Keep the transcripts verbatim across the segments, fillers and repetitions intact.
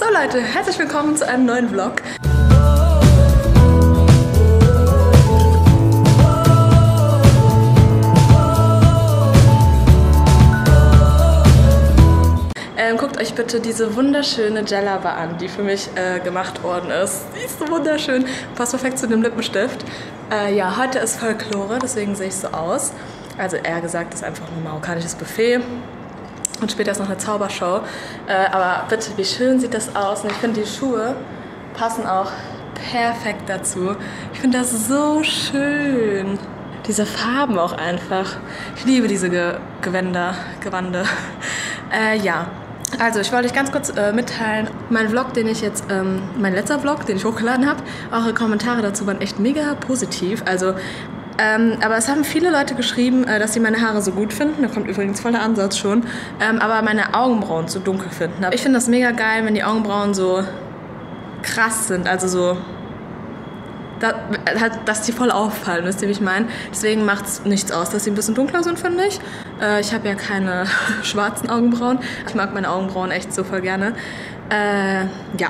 So Leute, herzlich willkommen zu einem neuen Vlog. Ähm, guckt euch bitte diese wunderschöne Jelaba an, die für mich äh, gemacht worden ist. Die ist so wunderschön, passt perfekt zu dem Lippenstift. Äh, ja, heute ist Folklore, deswegen sehe ich so aus. Also eher gesagt, ist einfach ein marokkanisches Buffet. Und später ist noch eine Zaubershow. Äh, aber bitte, wie schön sieht das aus. Und ich finde, die Schuhe passen auch perfekt dazu. Ich finde das so schön. Diese Farben auch einfach. Ich liebe diese Ge Gewänder, Gewande. Äh, ja. Also, ich wollte euch ganz kurz äh, mitteilen, mein Vlog, den ich jetzt, ähm, mein letzter Vlog, den ich hochgeladen habe, eure Kommentare dazu waren echt mega positiv. Also, ähm, aber es haben viele Leute geschrieben, äh, dass sie meine Haare so gut finden. Da kommt übrigens voll der Ansatz schon. Ähm, aber meine Augenbrauen zu dunkel finden. Aber ich finde das mega geil, wenn die Augenbrauen so krass sind, also so, da, dass die voll auffallen, wisst ihr, wie ich meine? Deswegen macht es nichts aus, dass sie ein bisschen dunkler sind, finde ich. Äh, ich habe ja keine schwarzen Augenbrauen. Ich mag meine Augenbrauen echt so voll gerne. Äh, ja,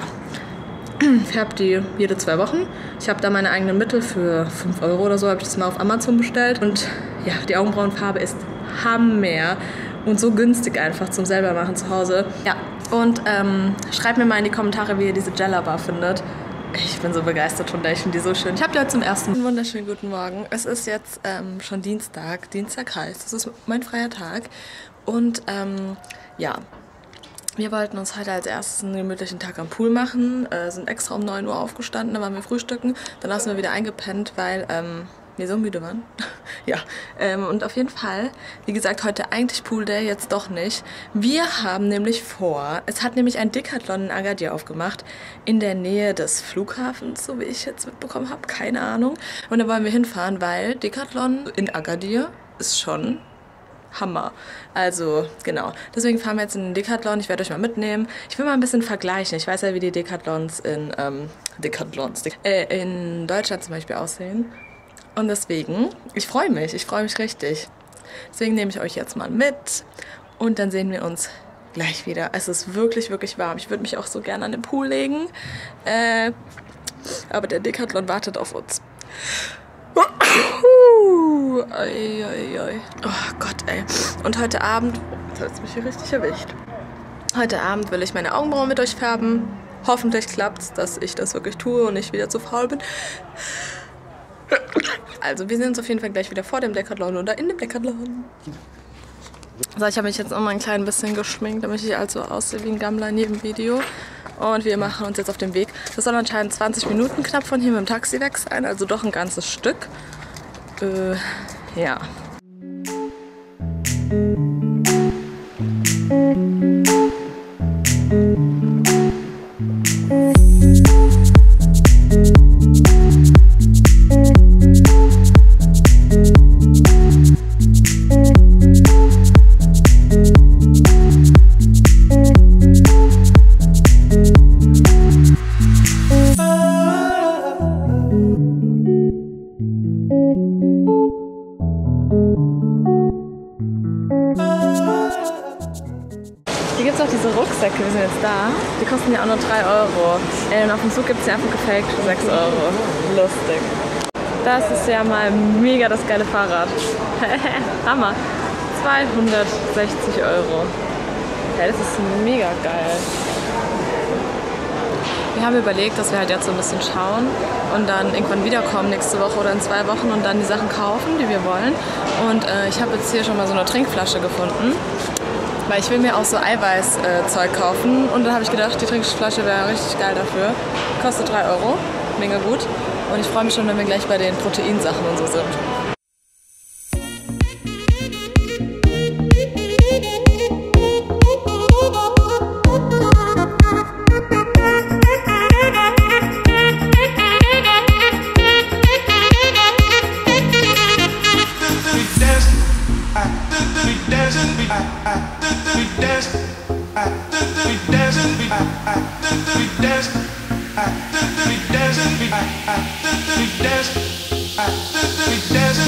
ich färbe die jede zwei Wochen. Ich habe da meine eigenen Mittel für fünf Euro oder so, habe ich das mal auf Amazon bestellt. Und ja, die Augenbrauenfarbe ist Hammer und so günstig einfach zum selber machen zu Hause. Ja, und ähm, schreibt mir mal in die Kommentare, wie ihr diese Jelaba findet. Ich bin so begeistert von der, ich finde die so schön. Ich habe die heute zum ersten Mal. Wunderschönen guten Morgen. Es ist jetzt ähm, schon Dienstag. Dienstag heißt, das ist mein freier Tag. Und ähm, ja, wir wollten uns heute als erstes einen gemütlichen Tag am Pool machen. Äh, sind extra um neun Uhr aufgestanden, dann waren wir frühstücken. Danach sind wir wieder eingepennt, weil ähm, wir so müde waren. Ja, ähm, und auf jeden Fall, wie gesagt, heute eigentlich Pool Day, jetzt doch nicht. Wir haben nämlich vor, es hat nämlich ein Decathlon in Agadir aufgemacht, in der Nähe des Flughafens, so wie ich jetzt mitbekommen habe, keine Ahnung. Und da wollen wir hinfahren, weil Decathlon in Agadir ist schon Hammer. Also, genau. Deswegen fahren wir jetzt in den Decathlon. Ich werde euch mal mitnehmen. Ich will mal ein bisschen vergleichen. Ich weiß ja, wie die Decathlons in, ähm, Decathlons, äh, in Deutschland zum Beispiel aussehen. Und deswegen, ich freue mich, ich freue mich richtig. Deswegen nehme ich euch jetzt mal mit und dann sehen wir uns gleich wieder. Es ist wirklich, wirklich warm. Ich würde mich auch so gerne an den Pool legen. Äh, aber der Decathlon wartet auf uns. Uh, oi, oi, oi. Oh Gott, ey. Und heute Abend, jetzt hat es mich hier richtig erwischt. Heute Abend will ich meine Augenbrauen mit euch färben. Hoffentlich klappt es, dass ich das wirklich tue und nicht wieder zu faul bin. Also, wir sehen uns auf jeden Fall gleich wieder vor dem Decathlon oder in dem Decathlon. So, ich habe mich jetzt noch mal ein klein bisschen geschminkt, damit ich also aussehe wie ein Gammler in jedem Video. Und wir machen uns jetzt auf den Weg. Das soll anscheinend zwanzig Minuten knapp von hier mit dem Taxi weg sein, also doch ein ganzes Stück. Äh, ja. Hier gibt es auch diese Rucksäcke, wir sind jetzt da. Die kosten ja auch nur drei Euro. Äh, und auf dem Zug gibt es ja einfach gefaked für sechs Euro. Lustig. Das ist ja mal mega das geile Fahrrad. Hammer. zweihundertsechzig Euro. Ja, das ist mega geil. Wir haben überlegt, dass wir halt jetzt so ein bisschen schauen und dann irgendwann wiederkommen nächste Woche oder in zwei Wochen und dann die Sachen kaufen, die wir wollen. Und äh, ich habe jetzt hier schon mal so eine Trinkflasche gefunden. Weil ich will mir auch so Eiweißzeug äh, kaufen und dann habe ich gedacht, die Trinkflasche wäre richtig geil dafür. Kostet drei Euro, mega gut. Und ich freue mich schon, wenn wir gleich bei den Proteinsachen und so sind. We dancing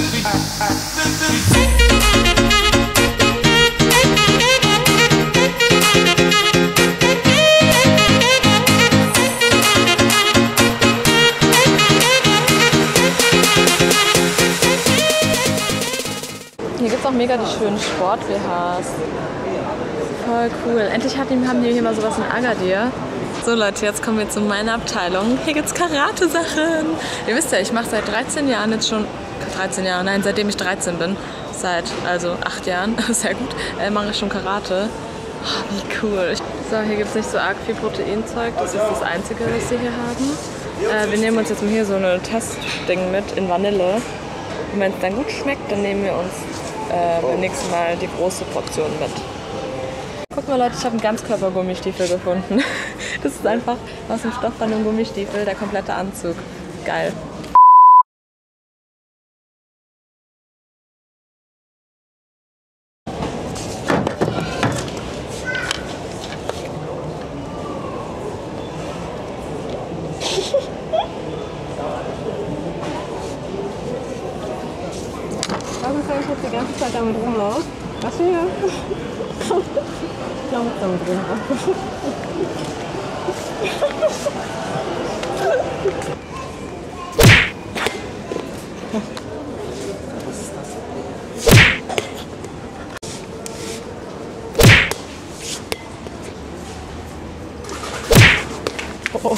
auch mega die schönen Sport-W Hs. Voll cool. Endlich haben die hier mal sowas in Agadir. So Leute, jetzt kommen wir zu meiner Abteilung. Hier gibt's Karate-Sachen. Ihr wisst ja, ich mache seit dreizehn Jahren jetzt schon, dreizehn Jahre, nein, seitdem ich dreizehn bin, seit also acht Jahren, sehr gut, äh, mache ich schon Karate. Oh, wie cool. So, hier gibt es nicht so arg viel Proteinzeug, das ist das Einzige, was wir hier haben. Äh, wir nehmen uns jetzt mal hier so eine Testding mit in Vanille. Und wenn es dann gut schmeckt, dann nehmen wir uns äh, beim nächsten Mal die große Portion mit. Guck mal Leute, ich habe einen Ganzkörper-Gummistiefel gefunden. Das ist einfach aus dem Stoff von einem Gummistiefel, der komplette Anzug. Geil. Warum kann ich jetzt die ganze Zeit damit rumlaufen? Was hier? Ich glaube, damit rumlaufen. Was ist das? Oh.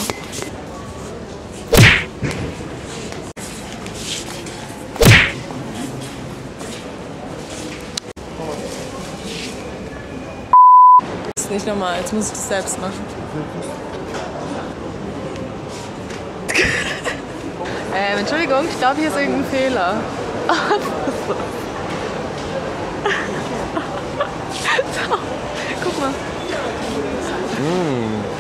Das ist nicht normal, jetzt muss ich das selbst machen. ähm, Entschuldigung, ich glaube, hier ist irgendein Fehler. So, guck mal. Mm.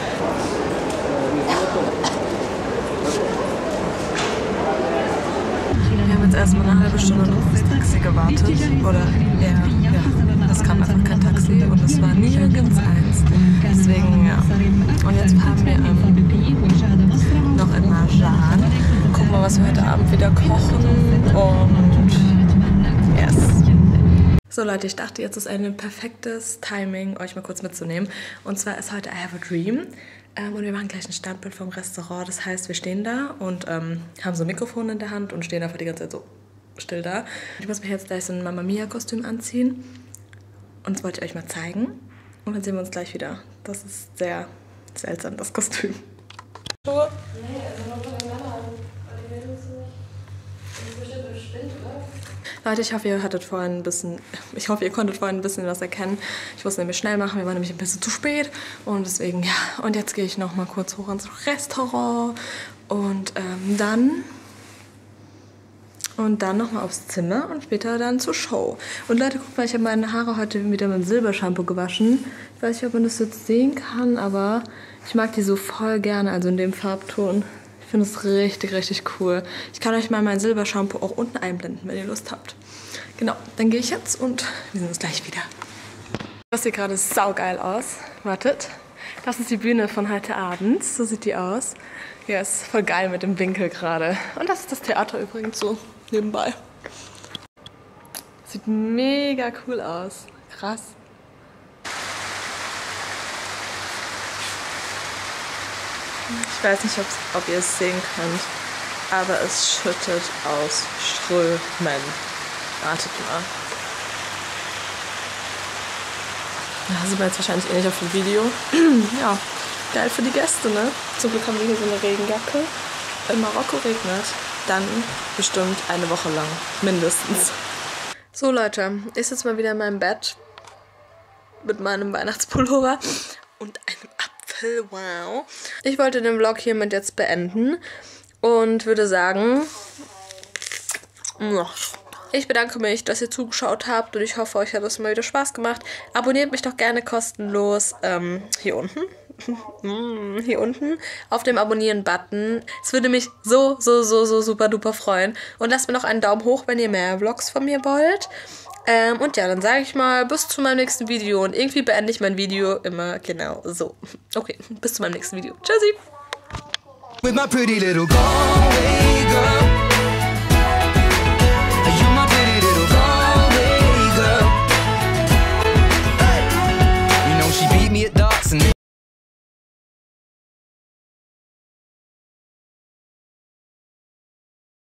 Wir haben jetzt erstmal eine halbe Stunde auf das Taxi gewartet. Oder ja, ja, es kam einfach kein Taxi und es war nirgends eins. Deswegen, ja. Und jetzt fahren wir ähm, noch in Marjan. Gucken mal, was wir heute Abend wieder kochen und yes. So Leute, ich dachte, jetzt ist ein perfektes Timing, euch mal kurz mitzunehmen. Und zwar ist heute I Have a Dream. Ähm, und wir machen gleich ein Standbild vom Restaurant. Das heißt, wir stehen da und ähm, haben so ein Mikrofon in der Hand und stehen einfach die ganze Zeit so still da. Ich muss mich jetzt gleich so ein Mamma Mia-Kostüm anziehen. Und das wollte ich euch mal zeigen. Und dann sehen wir uns gleich wieder. Das ist sehr seltsam, das Kostüm. Schuhe? Nee, also Leute, ich hoffe, ihr hattet vorhin ein bisschen, ich hoffe, ihr konntet vorhin ein bisschen was erkennen. Ich musste nämlich schnell machen, wir waren nämlich ein bisschen zu spät und deswegen, ja. Und jetzt gehe ich noch mal kurz hoch ins Restaurant und ähm, dann und dann noch mal aufs Zimmer und später dann zur Show. Und Leute, guckt mal, ich habe meine Haare heute wieder mit dem Silbershampoo gewaschen. Ich weiß nicht, ob man das jetzt sehen kann, aber ich mag die so voll gerne, also in dem Farbton. Ich finde es richtig, richtig cool. Ich kann euch mal mein Silbershampoo auch unten einblenden, wenn ihr Lust habt. Genau, dann gehe ich jetzt und wir sehen uns gleich wieder. Das sieht gerade saugeil aus. Wartet. Das ist die Bühne von heute Abend. So sieht die aus. Ja, ist voll geil mit dem Winkel gerade. Und das ist das Theater übrigens so nebenbei. Sieht mega cool aus. Krass. Ich weiß nicht, ob ihr es sehen könnt, aber es schüttet aus Strömen. Wartet mal. Ja, sieht man jetzt wahrscheinlich eh nicht auf dem Video. Ja, geil für die Gäste, ne? Zum Glück haben wir hier so eine Regenjacke. Wenn Marokko regnet, dann bestimmt eine Woche lang. Mindestens. So Leute, ich sitze mal wieder in meinem Bett mit meinem Weihnachtspullover und einem Apfel. Wow. Ich wollte den Vlog hiermit jetzt beenden und würde sagen, ich bedanke mich, dass ihr zugeschaut habt und ich hoffe, euch hat das mal wieder Spaß gemacht. Abonniert mich doch gerne kostenlos ähm, hier unten. Hier unten auf dem Abonnieren-Button. Es würde mich so, so, so, so super duper freuen. Und lasst mir noch einen Daumen hoch, wenn ihr mehr Vlogs von mir wollt. Ähm, und ja, dann sage ich mal, bis zu meinem nächsten Video. Und irgendwie beende ich mein Video immer genau so. Okay, bis zu meinem nächsten Video. Tschüssi! With my pretty little Galway girl.